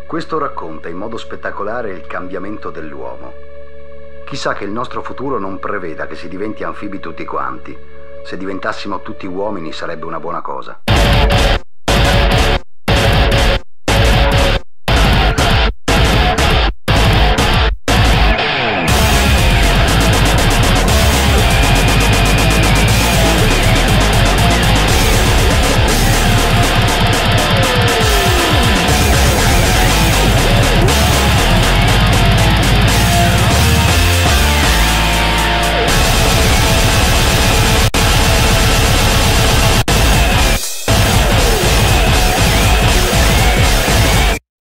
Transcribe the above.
Questo racconta in modo spettacolare il cambiamento dell'uomo. Chissà che il nostro futuro non preveda che si diventi anfibi tutti quanti. Se diventassimo tutti uomini sarebbe una buona cosa.